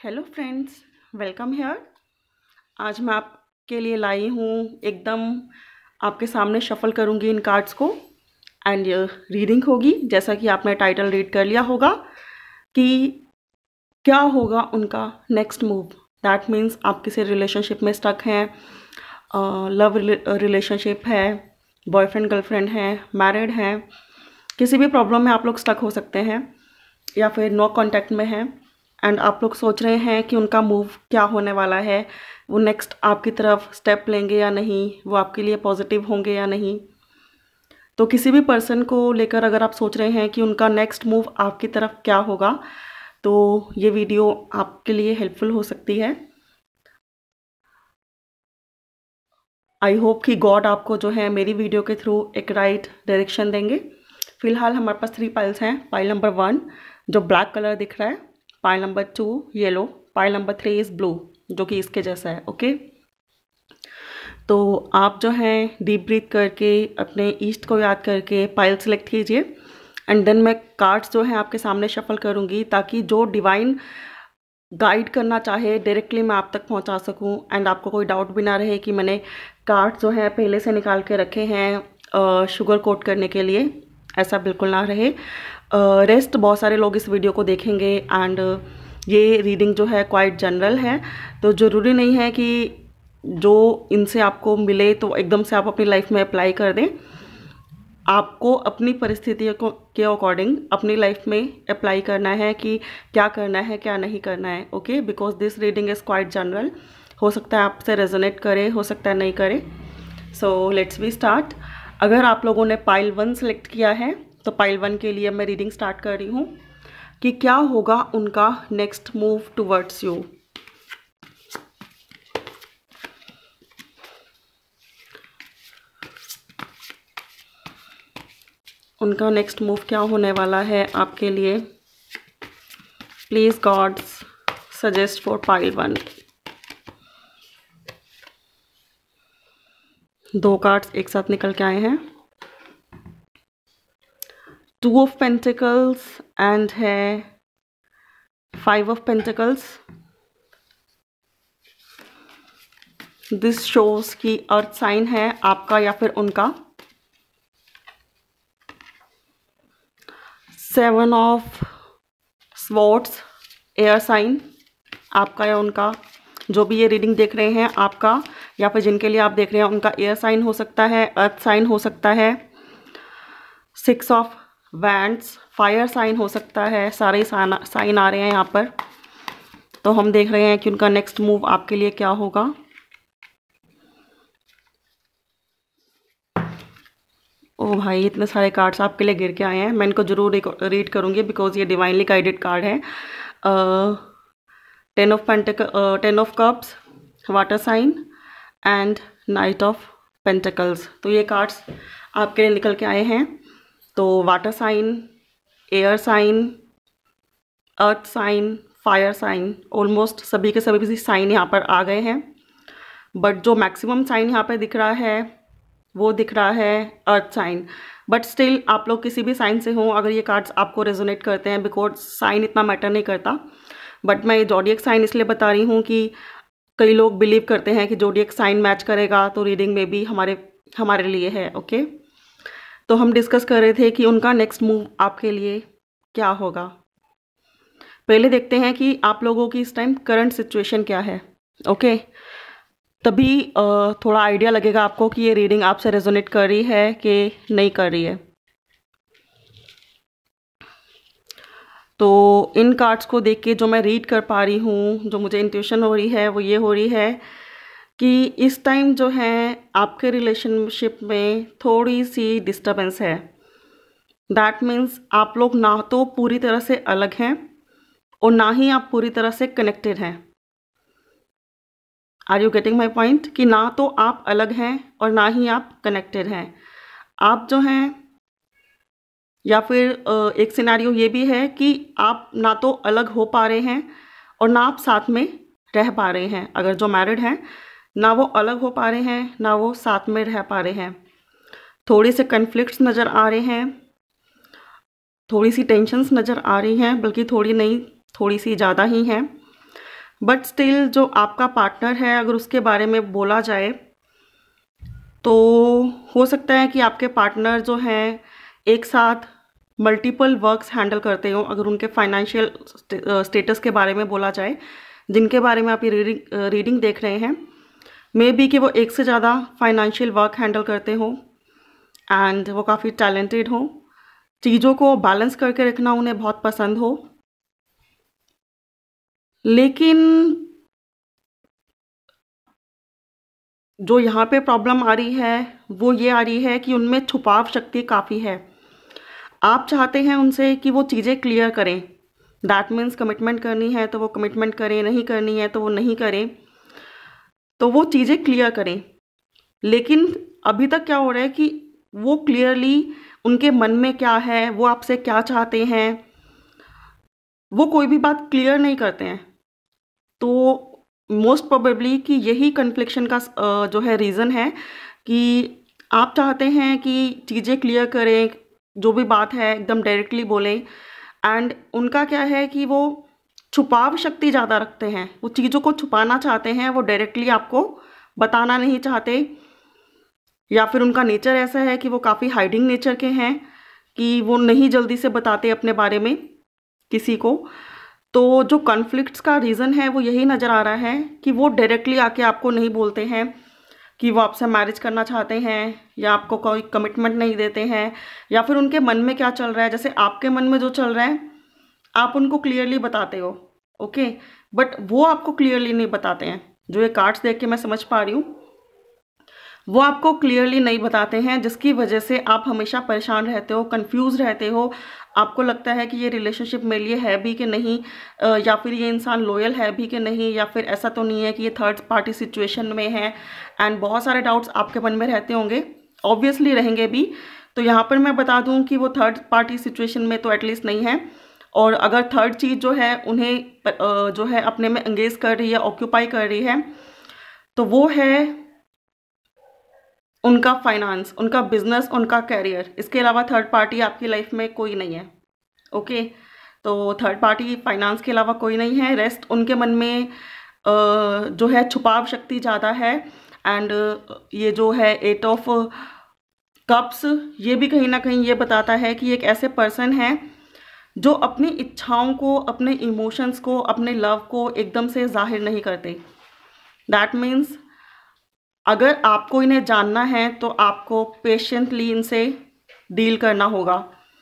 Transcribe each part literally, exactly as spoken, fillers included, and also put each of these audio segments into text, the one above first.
Hello friends, welcome hair. आज मैं आपके लिए लाई हूँ एकदम आपके सामने शफल करूँगी इन कार्ड्स को एंड रीडिंग होगी। जैसा कि आपने टाइटल रीड कर लिया होगा कि क्या होगा उनका नेक्स्ट मूव। दैट मीन्स आप किसी रिलेशनशिप में स्टक हैं, लव रिलेशनशिप है, बॉयफ्रेंड गर्लफ्रेंड है, मैरिड हैं, किसी भी प्रॉब्लम में आप लोग स्टक हो सकते हैं या फिर नो कांटेक्ट में हैं एंड आप लोग सोच रहे हैं कि उनका मूव क्या होने वाला है, वो नेक्स्ट आपकी तरफ स्टेप लेंगे या नहीं, वो आपके लिए पॉजिटिव होंगे या नहीं। तो किसी भी पर्सन को लेकर अगर आप सोच रहे हैं कि उनका नेक्स्ट मूव आपकी तरफ क्या होगा, तो ये वीडियो आपके लिए हेल्पफुल हो सकती है। आई होप कि गॉड आपको जो है मेरी वीडियो के थ्रू एक राइट डायरेक्शन देंगे। फिलहाल हमारे पास थ्री पाइल्स हैं। पाइल नंबर वन जो ब्लैक कलर दिख रहा है, pile number two yellow, pile number three is blue जो कि इसके जैसा है। ओके, तो आप जो है डीप ब्रीथ करके अपने ईस्ट को याद करके पाइल सेलेक्ट कीजिए एंड देन मैं कार्ड्स जो है आपके सामने शफल करूँगी ताकि जो डिवाइन गाइड करना चाहे डायरेक्टली मैं आप तक पहुंचा सकूं एंड आपको कोई डाउट भी ना रहे कि मैंने कार्ड्स जो है पहले से निकाल के रखे हैं शुगर कोट करने के लिए। ऐसा बिल्कुल ना रहे। रेस्ट बहुत सारे लोग इस वीडियो को देखेंगे एंड ये रीडिंग जो है क्वाइट जनरल है, तो ज़रूरी नहीं है कि जो इनसे आपको मिले तो एकदम से आप अपनी लाइफ में अप्लाई कर दें। आपको अपनी परिस्थितियों को के अकॉर्डिंग अपनी लाइफ में अप्लाई करना है कि क्या करना है क्या नहीं करना है। Okay, because this reading is quite general. हो सकता है आपसे रेजोनेट करे, हो सकता है नहीं करे। So let's be start. अगर आप लोगों ने पाइल वन सेलेक्ट किया है तो पाइल वन के लिए मैं रीडिंग स्टार्ट कर रही हूँ कि क्या होगा उनका नेक्स्ट मूव टुवर्ड्स यू। उनका नेक्स्ट मूव क्या होने वाला है आपके लिए। Please gods suggest for pile one. दो कार्ड्स एक साथ निकल के आए हैं, टू ऑफ पेंटिकल्स एंड है five of pentacles. This shows की अर्थ साइन है आपका या फिर उनका। Seven of swords air sign आपका या उनका। जो भी ये रीडिंग देख रहे हैं आपका या फिर जिनके लिए आप देख रहे हैं उनका एयर साइन हो सकता है, अर्थ साइन हो सकता है। Six of wands fire sign हो सकता है। सारे साइन आ रहे हैं यहाँ पर, तो हम देख रहे हैं कि उनका नेक्स्ट मूव आपके लिए क्या होगा। ओ भाई, इतने सारे कार्ड्स आपके लिए गिर के आए हैं। मैं इनको जरूर रीड करूँगी बिकॉज ये डिवाइनली गाइडेड कार्ड है। Ten of pentacle, ten of cups, water sign and knight of pentacles. तो ये कार्ड्स आपके लिए निकल के आए हैं। तो water sign, air sign, earth sign, fire sign, almost सभी के सभी साइन यहाँ पर आ गए हैं। बट जो मैक्सिमम साइन यहाँ पर दिख रहा है वो दिख रहा है अर्थ साइन। बट स्टिल आप लोग किसी भी साइन से हो, अगर ये कार्ड्स आपको रेजोनेट करते हैं, बिकॉज साइन इतना मैटर नहीं करता। बट मैं ये जोडियक साइन इसलिए बता रही हूँ कि कई लोग बिलीव करते हैं कि जोडियक साइन मैच करेगा तो रीडिंग में भी हमारे हमारे लिए है। ओके, तो हम डिस्कस कर रहे थे कि उनका नेक्स्ट मूव आपके लिए क्या होगा। पहले देखते हैं कि आप लोगों की इस टाइम करंट सिचुएशन क्या है। ओके, तभी थोड़ा आइडिया लगेगा आपको कि ये रीडिंग आपसे रेजोनेट कर रही है कि नहीं कर रही है। तो इन कार्ड्स को देख के जो मैं रीड कर पा रही हूँ, जो मुझे इंट्यूशन हो रही है वो ये हो रही है कि इस टाइम जो है आपके रिलेशनशिप में थोड़ी सी डिस्टर्बेंस है। दैट मीन्स आप लोग ना तो पूरी तरह से अलग हैं और ना ही आप पूरी तरह से कनेक्टेड हैं। Are you getting my point? कि ना तो आप अलग हैं और ना ही आप कनेक्टेड हैं। आप जो हैं, या फिर एक सिनेरियो ये भी है कि आप ना तो अलग हो पा रहे हैं और ना आप साथ में रह पा रहे हैं। अगर जो मैरिड हैं, ना वो अलग हो पा रहे हैं ना वो साथ में रह पा रहे हैं। थोड़ी से कन्फ्लिक्ट्स नज़र आ रहे हैं, थोड़ी सी टेंशन्स नज़र आ रही हैं, बल्कि थोड़ी नहीं थोड़ी सी ज़्यादा ही हैं। बट स्टिल जो आपका पार्टनर है, अगर उसके बारे में बोला जाए तो हो सकता है कि आपके पार्टनर जो हैं एक साथ मल्टीपल वर्क्स हैंडल करते हो। अगर उनके फाइनेंशियल स्टेटस के बारे में बोला जाए, जिनके बारे में आप ये रीडिंग रीडिंग देख रहे हैं, मे बी कि वो एक से ज़्यादा फाइनेंशियल वर्क हैंडल करते हो एंड वो काफ़ी टैलेंटेड हो, चीज़ों को बैलेंस करके रखना उन्हें बहुत पसंद हो। लेकिन जो यहाँ पे प्रॉब्लम आ रही है वो ये आ रही है कि उनमें छुपाव शक्ति काफ़ी है। आप चाहते हैं उनसे कि वो चीज़ें क्लियर करें, दैट मीन्स कमिटमेंट करनी है तो वो कमिटमेंट करें, नहीं करनी है तो वो नहीं करें, तो वो चीज़ें क्लियर करें। लेकिन अभी तक क्या हो रहा है कि वो क्लियरली उनके मन में क्या है, वो आपसे क्या चाहते हैं, वो कोई भी बात क्लियर नहीं करते हैं। तो मोस्ट प्रोबेबली कि यही कन्फ्लिक्शन का जो है रीज़न है कि आप चाहते हैं कि चीज़ें क्लियर करें, जो भी बात है एकदम डायरेक्टली बोलें, एंड उनका क्या है कि वो छुपाव शक्ति ज़्यादा रखते हैं, वो चीज़ों को छुपाना चाहते हैं, वो डायरेक्टली आपको बताना नहीं चाहते, या फिर उनका नेचर ऐसा है कि वो काफ़ी हाइडिंग नेचर के हैं कि वो नहीं जल्दी से बताते अपने बारे में किसी को। तो जो कॉन्फ्लिक्ट्स का रीज़न है वो यही नज़र आ रहा है कि वो डायरेक्टली आके आपको नहीं बोलते हैं कि वो आपसे मैरिज करना चाहते हैं, या आपको कोई कमिटमेंट नहीं देते हैं, या फिर उनके मन में क्या चल रहा है, जैसे आपके मन में जो चल रहा है आप उनको क्लियरली बताते हो, ओके, बट वो आपको क्लियरली नहीं बताते हैं। जो ये कार्ड्स देख के मैं समझ पा रही हूँ, वो आपको क्लियरली नहीं बताते हैं, जिसकी वजह से आप हमेशा परेशान रहते हो, कंफ्यूज रहते हो। आपको लगता है कि ये रिलेशनशिप मेरे लिए है भी कि नहीं, या फिर ये इंसान लॉयल है भी कि नहीं, या फिर ऐसा तो नहीं है कि ये थर्ड पार्टी सिचुएशन में है, एंड बहुत सारे डाउट्स आपके मन में रहते होंगे, ऑब्वियसली रहेंगे भी। तो यहाँ पर मैं बता दूँ कि वो थर्ड पार्टी सिचुएशन में तो एटलीस्ट नहीं है, और अगर थर्ड चीज़ जो है उन्हें जो है अपने में एंगेज कर रही है, ऑक्यूपाई कर रही है, तो वो है उनका फाइनेंस, उनका बिजनेस, उनका कैरियर। इसके अलावा थर्ड पार्टी आपकी लाइफ में कोई नहीं है, ओके। तो थर्ड पार्टी फाइनेंस के अलावा कोई नहीं है। रेस्ट उनके मन में जो है छुपाव शक्ति ज़्यादा है, एंड ये जो है एट ऑफ कप्स, ये भी कहीं ना कहीं ये बताता है कि एक ऐसे पर्सन है जो अपनी इच्छाओं को, अपने इमोशंस को, अपने लव को एकदम से जाहिर नहीं करते। दैट मीन्स अगर आपको इन्हें जानना है तो आपको पेशेंटली इनसे डील करना होगा।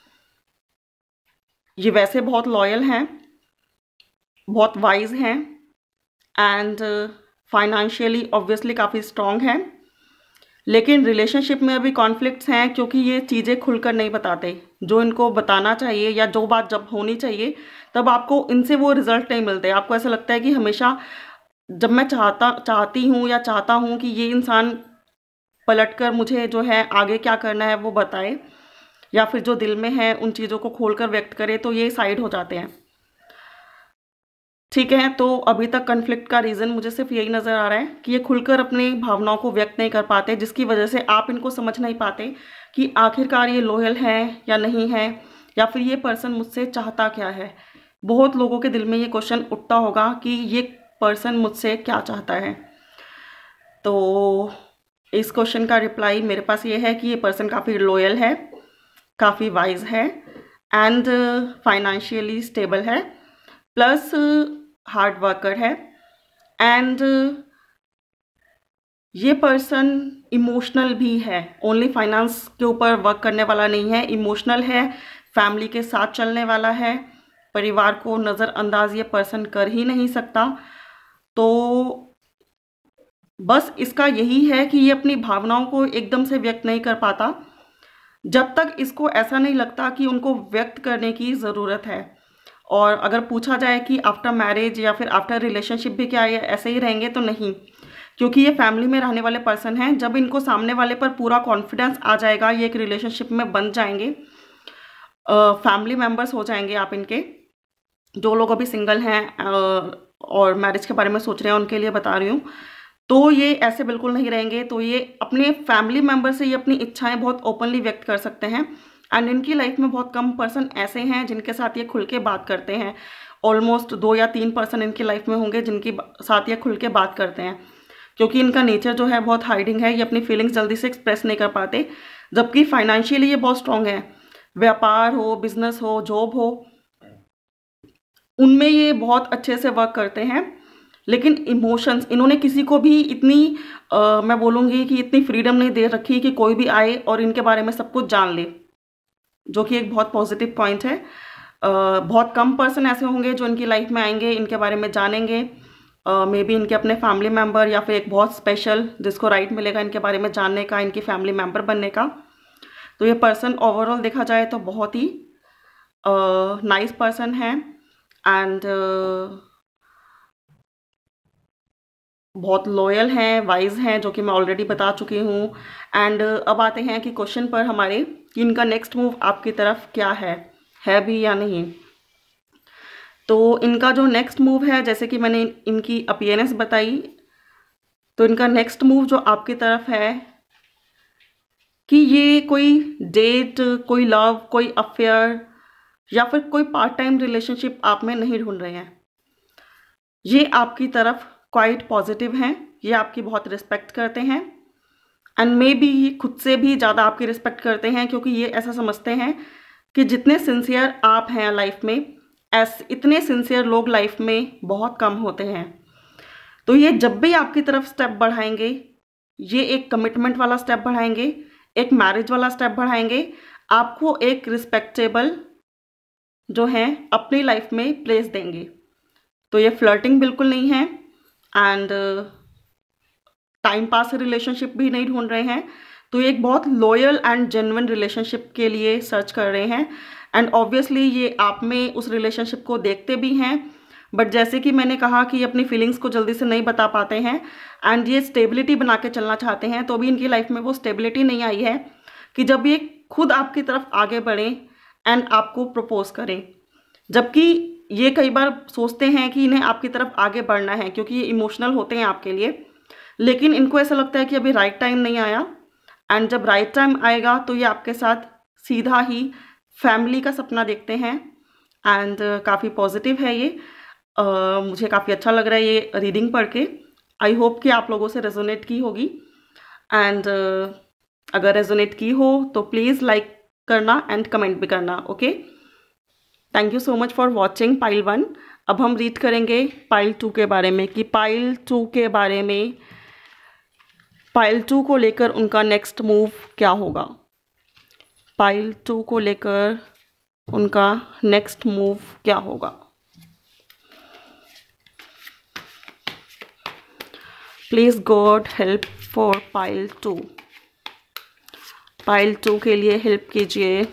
ये वैसे बहुत लॉयल हैं, बहुत वाइज हैं, एंड फाइनेंशियली ऑब्वियसली काफ़ी स्ट्रॉन्ग हैं, लेकिन रिलेशनशिप में अभी कॉन्फ्लिक्ट्स हैं क्योंकि ये चीज़ें खुलकर नहीं बताते। जो इनको बताना चाहिए या जो बात जब होनी चाहिए तब आपको इनसे वो रिजल्ट नहीं मिलते। आपको ऐसा लगता है कि हमेशा जब मैं चाहता चाहती हूँ या चाहता हूँ कि ये इंसान पलटकर मुझे जो है आगे क्या करना है वो बताए, या फिर जो दिल में है उन चीज़ों को खोलकर व्यक्त करे, तो ये साइड हो जाते हैं। ठीक है, तो अभी तक कन्फ्लिक्ट का रीज़न मुझे सिर्फ यही नज़र आ रहा है कि ये खुलकर अपनी भावनाओं को व्यक्त नहीं कर पाते, जिसकी वजह से आप इनको समझ नहीं पाते कि आखिरकार ये लॉयल है या नहीं है, या फिर ये पर्सन मुझसे चाहता क्या है। बहुत लोगों के दिल में ये क्वेश्चन उठता होगा कि ये पर्सन मुझसे क्या चाहता है। तो इस क्वेश्चन का रिप्लाई मेरे पास ये है कि ये पर्सन काफ़ी लॉयल है, काफ़ी वाइज है, एंड फाइनेंशियली स्टेबल है, प्लस हार्ड वर्कर है, एंड ये पर्सन इमोशनल भी है। ओनली फाइनेंस के ऊपर वर्क करने वाला नहीं है, इमोशनल है, फैमिली के साथ चलने वाला है, परिवार को नज़रअंदाज ये पर्सन कर ही नहीं सकता। तो बस इसका यही है कि ये अपनी भावनाओं को एकदम से व्यक्त नहीं कर पाता जब तक इसको ऐसा नहीं लगता कि उनको व्यक्त करने की ज़रूरत है। और अगर पूछा जाए कि आफ्टर मैरिज या फिर आफ्टर रिलेशनशिप भी क्या ये ऐसे ही रहेंगे, तो नहीं, क्योंकि ये फैमिली में रहने वाले पर्सन हैं। जब इनको सामने वाले पर पूरा कॉन्फिडेंस आ जाएगा, ये एक रिलेशनशिप में बन जाएंगे, फैमिली मेम्बर्स हो जाएंगे आप इनके। जो लोग अभी सिंगल हैं और मैरिज के बारे में सोच रहे हैं उनके लिए बता रही हूँ, तो ये ऐसे बिल्कुल नहीं रहेंगे। तो ये अपने फैमिली मेम्बर से ये अपनी इच्छाएं बहुत ओपनली व्यक्त कर सकते हैं, एंड इनकी लाइफ में बहुत कम पर्सन ऐसे हैं जिनके साथ ये खुल के बात करते हैं। ऑलमोस्ट दो या तीन पर्सन इनकी लाइफ में होंगे जिनकी साथ ये खुल के बात करते हैं, क्योंकि इनका नेचर जो है बहुत हाइडिंग है, ये अपनी फीलिंग्स जल्दी से एक्सप्रेस नहीं कर पाते। जबकि फाइनेंशियली ये बहुत स्ट्रांग है, व्यापार हो, बिजनेस हो, जॉब हो, उनमें ये बहुत अच्छे से वर्क करते हैं। लेकिन इमोशंस, इन्होंने किसी को भी इतनी आ, मैं बोलूँगी कि इतनी फ्रीडम नहीं दे रखी कि कोई भी आए और इनके बारे में सब कुछ जान ले, जो कि एक बहुत पॉजिटिव पॉइंट है। आ, बहुत कम पर्सन ऐसे होंगे जो इनकी लाइफ में आएंगे, इनके बारे में जानेंगे, मे बी इनके अपने फैमिली मेम्बर या फिर एक बहुत स्पेशल जिसको राइट मिलेगा इनके बारे में जानने का, इनकी फैमिली मेम्बर बनने का। तो ये पर्सन ओवरऑल देखा जाए तो बहुत ही नाइस पर्सन है एंड uh, बहुत लॉयल हैं, वाइज हैं, जो कि मैं ऑलरेडी बता चुकी हूँ। एंड uh, अब आते हैं कि क्वेश्चन पर हमारे कि इनका नेक्स्ट मूव आपकी तरफ क्या है है भी या नहीं। तो इनका जो नेक्स्ट मूव है, जैसे कि मैंने इनकी अपीयरेंस बताई, तो इनका नेक्स्ट मूव जो आपकी तरफ है कि ये कोई डेट, कोई लव, कोई अफेयर या फिर कोई पार्ट टाइम रिलेशनशिप आप में नहीं ढूंढ रहे हैं। ये आपकी तरफ क्वाइट पॉजिटिव हैं, ये आपकी बहुत रिस्पेक्ट करते हैं एंड मे बी खुद से भी ज़्यादा आपकी रिस्पेक्ट करते हैं, क्योंकि ये ऐसा समझते हैं कि जितने सिंसियर आप हैं लाइफ में, ऐसे इतने सिंसियर लोग लाइफ में बहुत कम होते हैं। तो ये जब भी आपकी तरफ स्टेप बढ़ाएंगे, ये एक कमिटमेंट वाला स्टेप बढ़ाएंगे, एक मैरिज वाला स्टेप बढ़ाएंगे, आपको एक रिस्पेक्टेबल जो है अपनी लाइफ में प्लेस देंगे। तो ये फ्लर्टिंग बिल्कुल नहीं है एंड टाइम पास रिलेशनशिप भी नहीं ढूंढ रहे हैं। तो ये एक बहुत लॉयल एंड जेन्युइन रिलेशनशिप के लिए सर्च कर रहे हैं एंड ऑब्वियसली ये आप में उस रिलेशनशिप को देखते भी हैं, बट जैसे कि मैंने कहा कि ये अपनी फीलिंग्स को जल्दी से नहीं बता पाते हैं एंड ये स्टेबिलिटी बना के चलना चाहते हैं। तो भी इनकी लाइफ में वो स्टेबिलिटी नहीं आई है कि जब ये खुद आपकी तरफ आगे बढ़ें एंड आपको प्रपोज करें। जबकि ये कई बार सोचते हैं कि इन्हें आपकी तरफ आगे बढ़ना है, क्योंकि ये इमोशनल होते हैं आपके लिए, लेकिन इनको ऐसा लगता है कि अभी राइट टाइम नहीं आया एंड जब राइट टाइम आएगा तो ये आपके साथ सीधा ही फैमिली का सपना देखते हैं एंड uh, काफ़ी पॉजिटिव है ये। uh, मुझे काफ़ी अच्छा लग रहा है ये रीडिंग पढ़ के। आई होप कि आप लोगों से रेजोनेट की होगी एंड uh, अगर रेजोनेट की हो तो प्लीज़ लाइक करना एंड कमेंट भी करना। Okay, thank you so much for watching pile one. अब हम रीड करेंगे पाइल टू के बारे में कि पाइल टू के बारे में, पाइल टू को लेकर उनका नेक्स्ट मूव क्या होगा। पाइल टू को लेकर उनका नेक्स्ट मूव क्या होगा। Please god help for pile two. Pile two के लिए हेल्प कीजिए।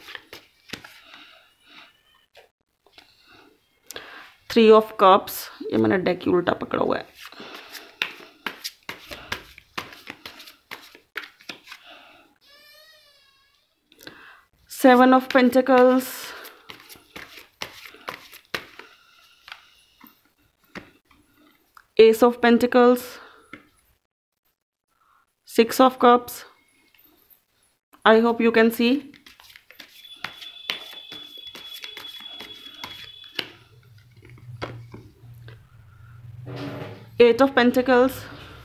थ्री ऑफ कप्स, ये मैंने डेक उल्टा पकड़ा हुआ है। Seven of pentacles, ace of pentacles, six of cups. I hope you can see. Eight of Pentacles,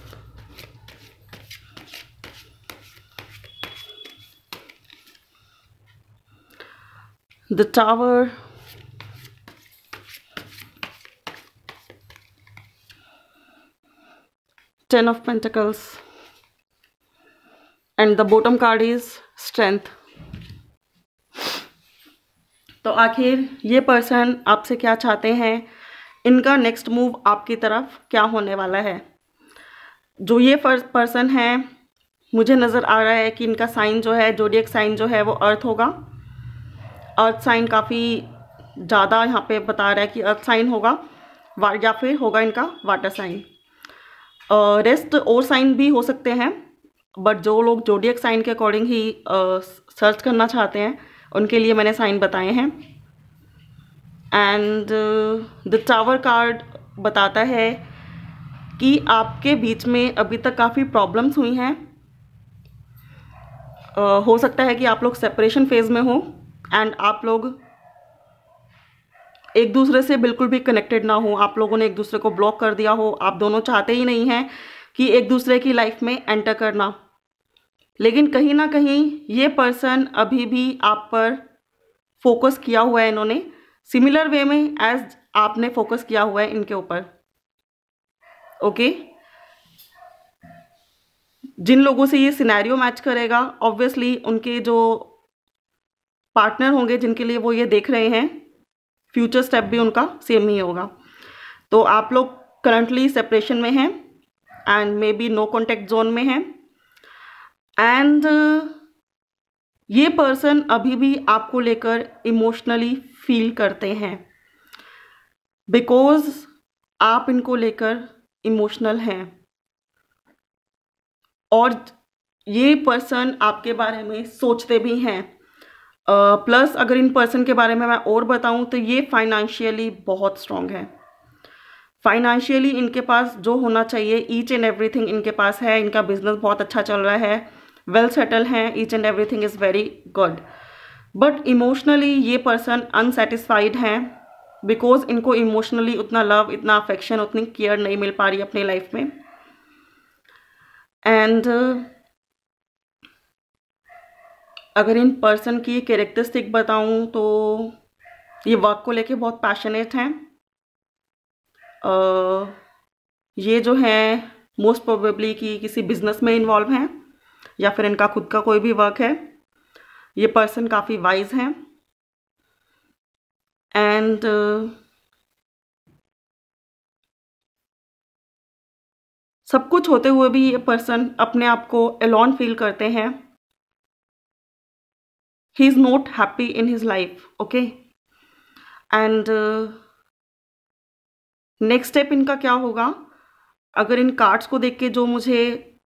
the Tower, Ten of Pentacles, and the bottom card is Strength. तो आखिर ये person आपसे क्या चाहते हैं, इनका नेक्स्ट मूव आपकी तरफ क्या होने वाला है। जो ये पर्सन है, मुझे नज़र आ रहा है कि इनका साइन जो है, जोडियक साइन जो है वो अर्थ होगा। अर्थ साइन काफ़ी ज़्यादा यहाँ पे बता रहा है कि अर्थ साइन होगा या फिर होगा इनका वाटर साइन। रेस्ट और साइन भी हो सकते हैं, बट जो लोग जोडियक साइन के अकॉर्डिंग ही सर्च करना चाहते हैं उनके लिए मैंने साइन बताए हैं। एंड द टावर कार्ड बताता है कि आपके बीच में अभी तक काफ़ी प्रॉब्लम्स हुई हैं। uh, हो सकता है कि आप लोग सेपरेशन फेज में हो एंड आप लोग एक दूसरे से बिल्कुल भी कनेक्टेड ना हो, आप लोगों ने एक दूसरे को ब्लॉक कर दिया हो, आप दोनों चाहते ही नहीं हैं कि एक दूसरे की लाइफ में एंटर करना, लेकिन कहीं ना कहीं ये पर्सन अभी भी आप पर फोकस किया हुआ है इन्होंने, सिमिलर वे में एज आपने फोकस किया हुआ है इनके ऊपर। ओके, जिन लोगों से ये सिनेरियो मैच करेगा, ऑब्वियसली उनके जो पार्टनर होंगे जिनके लिए वो ये देख रहे हैं, फ्यूचर स्टेप भी उनका सेम ही होगा। तो आप लोग करंटली सेपरेशन में हैं and maybe no contact zone में हैं, एंड ये पर्सन अभी भी आपको लेकर इमोशनली फील करते हैं, बिकॉज आप इनको लेकर इमोशनल हैं, और ये पर्सन आपके बारे में सोचते भी हैं। प्लस uh, अगर इन पर्सन के बारे में मैं और बताऊं तो ये फाइनेंशियली बहुत स्ट्रांग है। फाइनेंशियली इनके पास जो होना चाहिए ईच एंड एवरीथिंग इनके पास है। इनका बिजनेस बहुत अच्छा चल रहा है, वेल सेटल है, each and everything is very good. But emotionally ये पर्सन अनसेटिस्फाइड हैं, बिकॉज इनको इमोशनली उतना लव, इतना अफेक्शन, उतनी केयर नहीं मिल पा रही अपनी लाइफ में। एंड uh, अगर इन पर्सन की कैरेक्टरिस्टिक बताऊं तो ये वर्क को लेके बहुत पैशनेट हैं। uh, ये जो हैं मोस्ट प्रोबेबली कि किसी बिजनेस में इन्वॉल्व हैं या फिर इनका खुद का कोई भी वर्क है। ये पर्सन काफ़ी वाइज हैं एंड uh, सब कुछ होते हुए भी ये पर्सन अपने आप को एलोन फील करते हैं। He is not happy in his life. Okay, and next step इनका क्या होगा, अगर इन कार्ड्स को देख के जो मुझे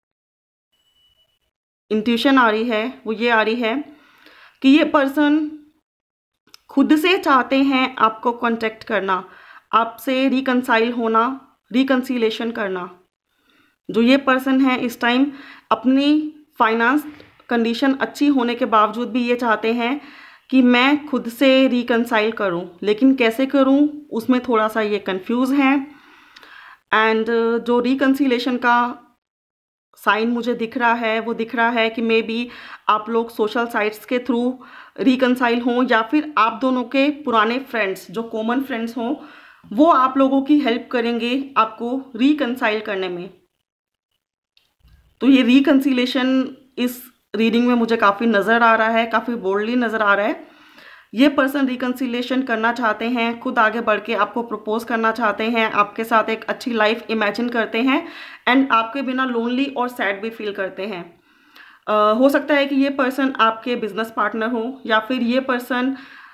इंट्यूशन आ रही है वो ये आ रही है कि ये पर्सन खुद से चाहते हैं आपको कांटेक्ट करना, आपसे रिकंसाइल होना, रिकंसिलेशन करना। जो ये पर्सन है इस टाइम अपनी फाइनेंस कंडीशन अच्छी होने के बावजूद भी ये चाहते हैं कि मैं खुद से रिकंसाइल करूं, लेकिन कैसे करूं उसमें थोड़ा सा ये कंफ्यूज हैं। एंड जो रिकंसिलेशन का साइन मुझे दिख रहा है वो दिख रहा है कि मे बी आप लोग सोशल साइट्स के थ्रू रिकंसाइल हों, या फिर आप दोनों के पुराने फ्रेंड्स जो कॉमन फ्रेंड्स हों वो आप लोगों की हेल्प करेंगे आपको रिकंसाइल करने में। तो ये रिकंसिलेशन इस रीडिंग में मुझे काफ़ी नज़र आ रहा है, काफ़ी बोल्डली नज़र आ रहा है। ये पर्सन रिकंसिलेशन करना चाहते हैं, खुद आगे बढ़ के आपको प्रपोज करना चाहते हैं, आपके साथ एक अच्छी लाइफ इमेजिन करते हैं एंड आपके बिना लोनली और सैड भी फील करते हैं। uh, हो सकता है कि ये पर्सन आपके बिजनेस पार्टनर हो, या फिर ये पर्सन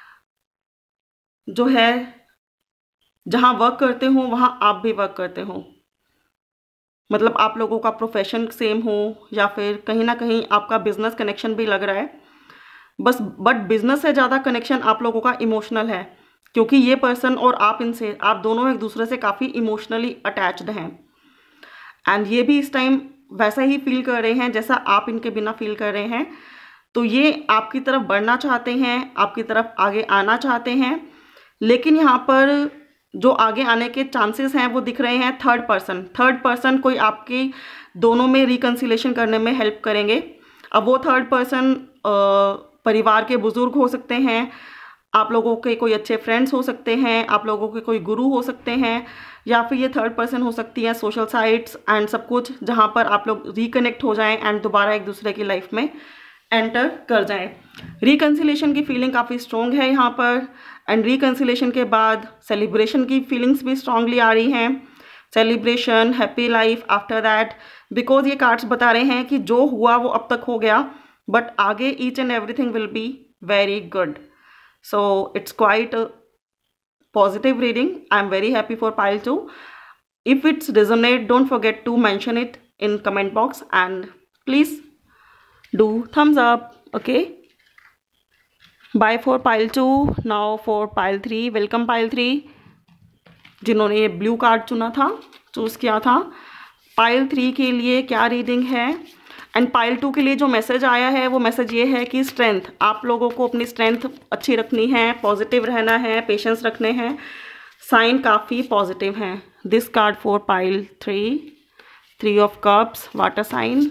जो है जहाँ वर्क करते हो वहाँ आप भी वर्क करते हो, मतलब आप लोगों का प्रोफेशन सेम हो, या फिर कहीं ना कहीं आपका बिजनेस कनेक्शन भी लग रहा है। बस बट बिजनेस से ज़्यादा कनेक्शन आप लोगों का इमोशनल है, क्योंकि ये पर्सन और आप इनसे आप दोनों एक दूसरे से काफ़ी इमोशनली अटैच्ड हैं। एंड ये भी इस टाइम वैसा ही फील कर रहे हैं जैसा आप इनके बिना फील कर रहे हैं। तो ये आपकी तरफ बढ़ना चाहते हैं, आपकी तरफ आगे आना चाहते हैं, लेकिन यहाँ पर जो आगे आने के चांसेस हैं वो दिख रहे हैं थर्ड पर्सन। थर्ड पर्सन कोई आपके दोनों में रिकंसिलेशन करने में हेल्प करेंगे। अब वो थर्ड पर्सन परिवार के बुजुर्ग हो सकते हैं, आप लोगों के कोई अच्छे फ्रेंड्स हो सकते हैं, आप लोगों के कोई गुरु हो सकते हैं, या फिर ये थर्ड पर्सन हो सकती है सोशल साइट्स एंड सब कुछ, जहाँ पर आप लोग रिकनेक्ट हो जाएं एंड दोबारा एक दूसरे की लाइफ में एंटर कर जाएं। रिकंसिलेशन की फीलिंग काफ़ी स्ट्रॉन्ग है यहाँ पर, एंड रिकंसिलेशन के बाद सेलिब्रेशन की फीलिंग्स भी स्ट्रांगली आ रही हैं। Celebration, happy life after that, because ये कार्ड्स बता रहे हैं कि जो हुआ वो अब तक हो गया, बट आगे each and everything will be very good. So it's quite positive reading. I'm very happy for pile two. If it's resonate, don't forget to mention it in comment box and please do thumbs up. Okay, bye for pile two. Now for pile three. Welcome pile three, जिन्होंने ये blue card चुना था, choose किया था। Pile three के लिए क्या reading है, एंड पाइल टू के लिए जो मैसेज आया है वो मैसेज ये है कि स्ट्रेंथ, आप लोगों को अपनी स्ट्रेंथ अच्छी रखनी है, पॉजिटिव रहना है, पेशेंस रखने हैं। साइन काफ़ी पॉजिटिव हैं। This card for pile three, three of cups, water sign.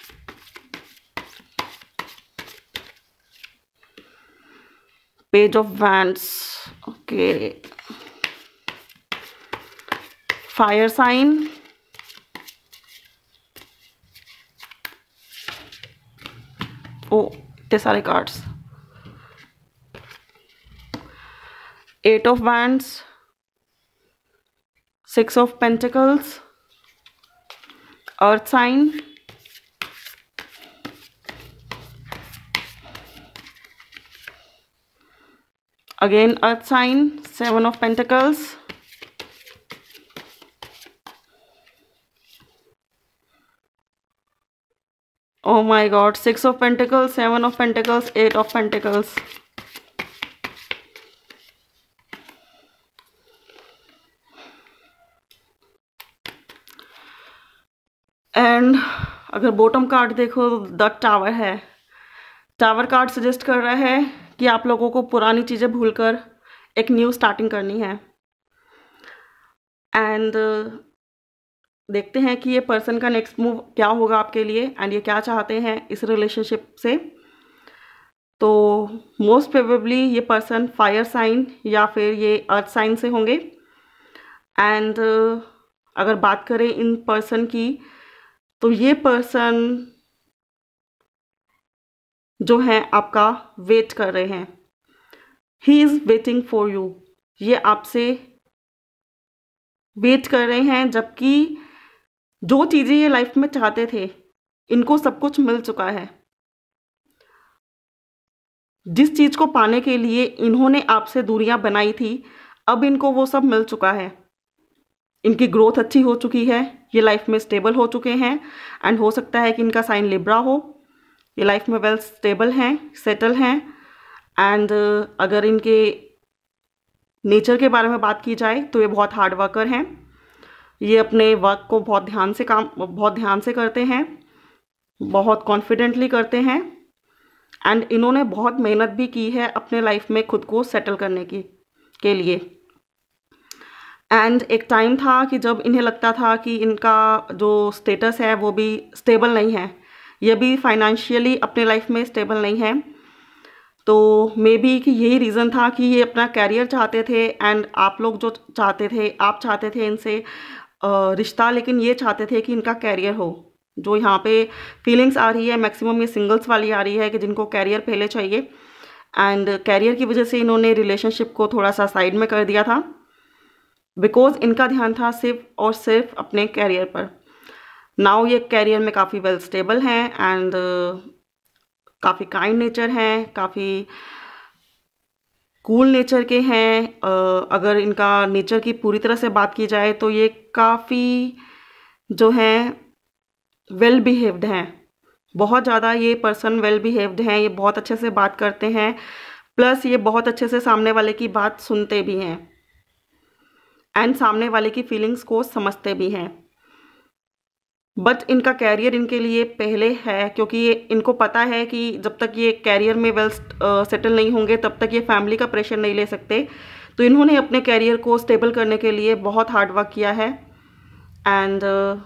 Page of wands, okay, fire sign, oh इतने सारे cards, eight of wands, six of pentacles, earth sign, again earth sign, seven of pentacles, oh my god, six of pentacles, seven of pentacles, eight of pentacles. And अगर bottom card देखो, the tower है। Tower card suggest कर रहा है कि आप लोगों को पुरानी चीज़ें भूलकर एक न्यू स्टार्टिंग करनी है। एंड देखते हैं कि ये पर्सन का नेक्स्ट मूव क्या होगा आपके लिए एंड ये क्या चाहते हैं इस रिलेशनशिप से। तो मोस्ट प्रोबेबली ये पर्सन फायर साइन या फिर ये अर्थ साइन से होंगे। एंड अगर बात करें इन पर्सन की, तो ये पर्सन जो है आपका वेट कर रहे हैं। He is waiting for you. ये आपसे वेट कर रहे हैं, जबकि जो चीज़ें ये लाइफ में चाहते थे इनको सब कुछ मिल चुका है। जिस चीज़ को पाने के लिए इन्होंने आपसे दूरियां बनाई थी, अब इनको वो सब मिल चुका है। इनकी ग्रोथ अच्छी हो चुकी है, ये लाइफ में स्टेबल हो चुके हैं। एंड हो सकता है कि इनका साइन लिब्रा हो। ये लाइफ में वेल स्टेबल हैं, सेटल हैं। एंड अगर इनके नेचर के बारे में बात की जाए तो ये बहुत हार्ड वर्कर हैं। ये अपने वर्क को बहुत ध्यान से काम बहुत ध्यान से करते हैं, बहुत कॉन्फिडेंटली करते हैं। एंड इन्होंने बहुत मेहनत भी की है अपने लाइफ में खुद को सेटल करने की के लिए। एंड एक टाइम था कि जब इन्हें लगता था कि इनका जो स्टेटस है वो भी स्टेबल नहीं है, ये भी फाइनेंशियली अपने लाइफ में स्टेबल नहीं है। तो मे बी कि यही रीज़न था कि ये अपना कैरियर चाहते थे। एंड आप लोग जो चाहते थे, आप चाहते थे इनसे रिश्ता, लेकिन ये चाहते थे कि इनका कैरियर हो। जो यहाँ पे फीलिंग्स आ रही है मैक्सिमम ये सिंगल्स वाली आ रही है कि जिनको कैरियर पहले चाहिए। एंड कैरियर की वजह से इन्होंने रिलेशनशिप को थोड़ा सा साइड में कर दिया था, बिकॉज इनका ध्यान था सिर्फ और सिर्फ अपने कैरियर पर। नाउ ये कैरियर में काफ़ी वेल स्टेबल हैं एंड काफ़ी काइंड नेचर हैं, काफ़ी कूल नेचर के हैं। uh, अगर इनका नेचर की पूरी तरह से बात की जाए तो ये काफ़ी जो हैं वेल बिहेव्ड हैं, बहुत ज़्यादा ये पर्सन वेल बिहेव्ड हैं। ये बहुत अच्छे से बात करते हैं, प्लस ये बहुत अच्छे से सामने वाले की बात सुनते भी हैं एंड सामने वाले की फीलिंग्स को समझते भी हैं। बट इनका कैरियर इनके लिए पहले है, क्योंकि ये इनको पता है कि जब तक ये कैरियर में वेल सेटल नहीं होंगे तब तक ये फैमिली का प्रेशर नहीं ले सकते। तो इन्होंने अपने कैरियर को स्टेबल करने के लिए बहुत हार्ड वर्क किया है एंड uh,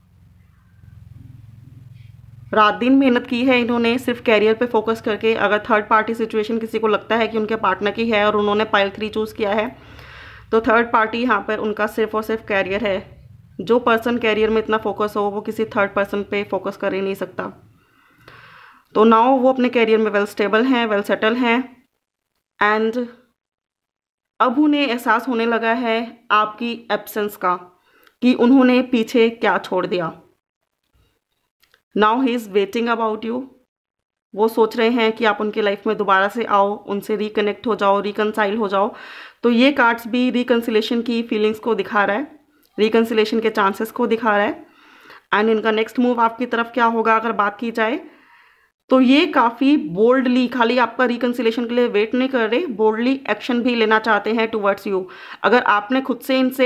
रात दिन मेहनत की है इन्होंने सिर्फ कैरियर पे फोकस करके। अगर थर्ड पार्टी सिचुएशन किसी को लगता है कि उनके पार्टनर की है और उन्होंने पाइल थ्री चूज़ किया है, तो थर्ड पार्टी यहाँ पर उनका सिर्फ और सिर्फ कैरियर है। जो पर्सन कैरियर में इतना फोकस हो वो किसी थर्ड पर्सन पे फोकस कर ही नहीं सकता। तो नाउ वो अपने कैरियर में वेल स्टेबल हैं, वेल सेटल हैं। एंड अब उन्हें एहसास होने लगा है आपकी एब्सेंस का, कि उन्होंने पीछे क्या छोड़ दिया। Now he is waiting about you. वो सोच रहे हैं कि आप उनकी लाइफ में दोबारा से आओ, उनसे रिकनेक्ट हो जाओ, रिकनसाइल हो जाओ। तो ये कार्ड्स भी रिकन्सिलेशन की फीलिंग्स को दिखा रहा है, रिकन्सिलेशन के चांसेस को दिखा रहा है। एंड इनका नेक्स्ट मूव आपकी तरफ क्या होगा अगर बात की जाए तो ये काफ़ी बोल्डली, खाली आपका रिकन्सिलेशन के लिए वेट नहीं कर रहे, बोल्डली एक्शन भी लेना चाहते हैं टुवर्ड्स यू। अगर आपने खुद से इनसे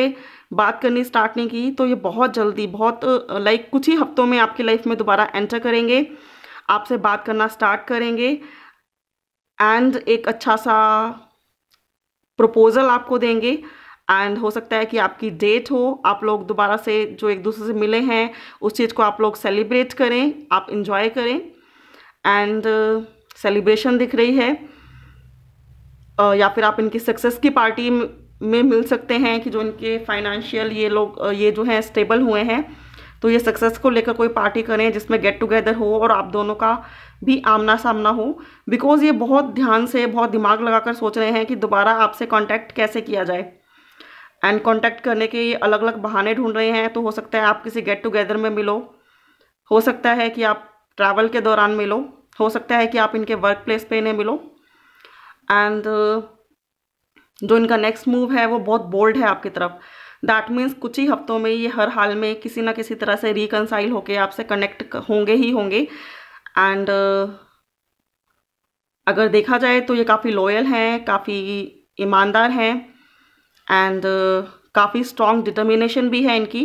बात करनी स्टार्ट नहीं की, तो ये बहुत जल्दी, बहुत लाइक कुछ ही हफ्तों में आपकी लाइफ में दोबारा एंटर करेंगे, आपसे बात करना स्टार्ट करेंगे एंड एक अच्छा सा प्रपोजल आपको देंगे। एंड हो सकता है कि आपकी डेट हो, आप लोग दोबारा से जो एक दूसरे से मिले हैं उस चीज़ को आप लोग सेलिब्रेट करें, आप इंजॉय करें। एंड सेलिब्रेशन दिख रही है, uh, या फिर आप इनकी सक्सेस की पार्टी में मिल सकते हैं कि जो इनके फाइनेंशियल ये लोग uh, ये जो हैं स्टेबल हुए हैं, तो ये सक्सेस को लेकर कोई पार्टी करें जिसमें गेट टुगेदर हो और आप दोनों का भी आमना सामना हो। बिकॉज ये बहुत ध्यान से, बहुत दिमाग लगाकर सोच रहे हैं कि दोबारा आपसे कांटेक्ट कैसे किया जाए, एंड कांटेक्ट करने के ये अलग अलग बहाने ढूंढ रहे हैं। तो हो सकता है आप किसी गेट टुगेदर में मिलो, हो सकता है कि आप ट्रैवल के दौरान मिलो, हो सकता है कि आप इनके वर्क प्लेस पे इन्हें मिलो। एंड जो इनका नेक्स्ट मूव है वो बहुत बोल्ड है आपकी तरफ। दैट मीन्स कुछ ही हफ्तों में ये हर हाल में किसी ना किसी तरह से रिकनसाइल होके आपसे कनेक्ट होंगे ही होंगे। एंड uh, अगर देखा जाए तो ये काफ़ी लॉयल हैं, काफ़ी ईमानदार हैं, एंड uh, काफ़ी स्ट्रॉन्ग डिटर्मिनेशन भी है इनकी।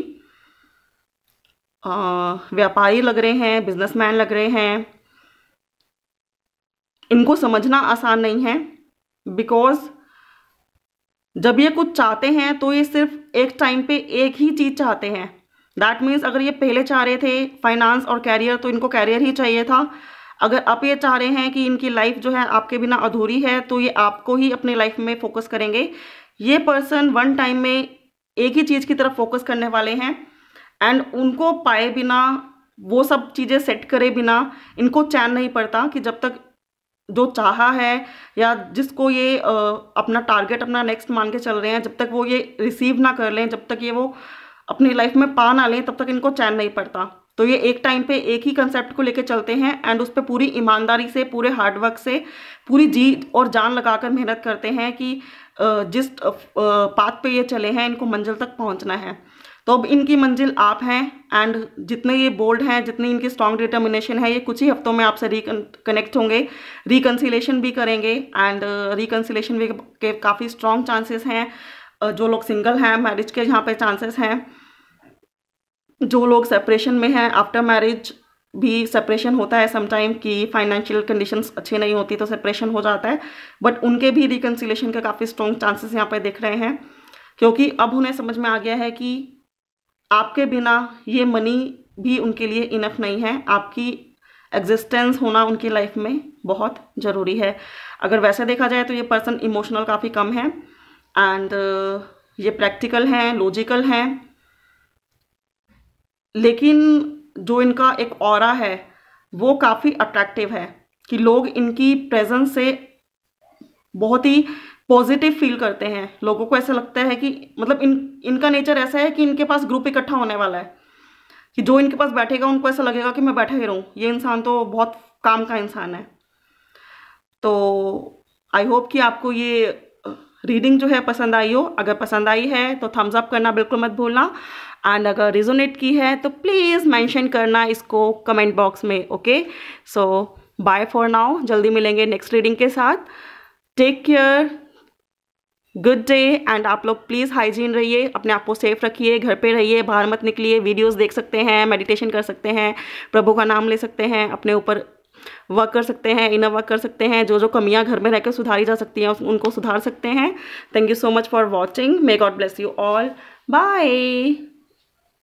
uh, व्यापारी लग रहे हैं, बिजनेसमैन लग रहे हैं। इनको समझना आसान नहीं है, बिकॉज जब ये कुछ चाहते हैं तो ये सिर्फ एक टाइम पे एक ही चीज़ चाहते हैं। दैट मीन्स अगर ये पहले चाह रहे थे फाइनेंस और कैरियर, तो इनको कैरियर ही चाहिए था। अगर अब ये चाह रहे हैं कि इनकी लाइफ जो है आपके बिना अधूरी है, तो ये आपको ही अपनी लाइफ में फोकस करेंगे। ये पर्सन वन टाइम में एक ही चीज़ की तरफ फोकस करने वाले हैं, एंड उनको पाए बिना, वो सब चीज़ें सेट करे बिना इनको चैन नहीं पड़ता कि जब तक जो चाहा है या जिसको ये आ, अपना टारगेट, अपना नेक्स्ट मान के चल रहे हैं, जब तक वो ये रिसीव ना कर लें, जब तक ये वो अपनी लाइफ में पा ना लें, तब तक इनको चैन नहीं पड़ता। तो ये एक टाइम पे एक ही कंसेप्ट को लेके चलते हैं, एंड उस पर पूरी ईमानदारी से, पूरे हार्डवर्क से, पूरी जी और जान लगाकर मेहनत करते हैं कि जिस पाथ पे ये चले हैं इनको मंजिल तक पहुंचना है। तो अब इनकी मंजिल आप हैं, एंड जितने ये बोल्ड हैं, जितनी इनकी स्ट्रॉन्ग डिटर्मिनेशन है, ये कुछ ही हफ्तों में आपसे रिकनेक्ट होंगे, रिकन्सिलेशन भी करेंगे। एंड रिकन्सिलेशन भी के काफ़ी स्ट्रॉन्ग चांसेस हैं। जो लोग सिंगल हैं, मैरिज के यहाँ पे चांसेस हैं। जो लोग सेपरेशन में हैं, आफ्टर मैरिज भी सेपरेशन होता है समटाइम, कि फाइनेंशियल कंडीशंस अच्छी नहीं होती तो सेपरेशन हो जाता है, बट उनके भी रिकन्सिलेशन के काफ़ी स्ट्रॉन्ग चांसेस यहाँ पे दिख रहे हैं, क्योंकि अब उन्हें समझ में आ गया है कि आपके बिना ये मनी भी उनके लिए इनफ नहीं है। आपकी एग्जिस्टेंस होना उनकी लाइफ में बहुत ज़रूरी है। अगर वैसे देखा जाए तो ये पर्सन इमोशनल काफ़ी कम है, एंड ये प्रैक्टिकल हैं, लॉजिकल हैं, लेकिन जो इनका एक ऑरा है वो काफ़ी अट्रैक्टिव है, कि लोग इनकी प्रेजेंस से बहुत ही पॉजिटिव फील करते हैं। लोगों को ऐसा लगता है कि मतलब इन इनका नेचर ऐसा है कि इनके पास ग्रुप इकट्ठा होने वाला है, कि जो इनके पास बैठेगा उनको ऐसा लगेगा कि मैं बैठा ही रहूँ, ये इंसान तो बहुत काम का इंसान है। तो आई होप कि आपको ये रीडिंग जो है पसंद आई हो। अगर पसंद आई है तो थम्स अप करना बिल्कुल मत भूलना, एंड अगर रिजोनेट की है तो प्लीज़ मेंशन करना इसको कमेंट बॉक्स में। Okay, so bye for now, जल्दी मिलेंगे नेक्स्ट रीडिंग के साथ। Take care, good day, and आप लोग प्लीज़ हाइजीन रहिए, अपने आप को सेफ रखिए, घर पे रहिए, बाहर मत निकलिए। वीडियोस देख सकते हैं, मेडिटेशन कर सकते हैं, प्रभु का नाम ले सकते हैं, अपने ऊपर वर्क कर सकते हैं, इनर वर्क कर सकते हैं। जो जो कमियां घर में रहकर सुधारी जा सकती हैं उनको सुधार सकते हैं। Thank you so much for watching. May God bless you all. Bye.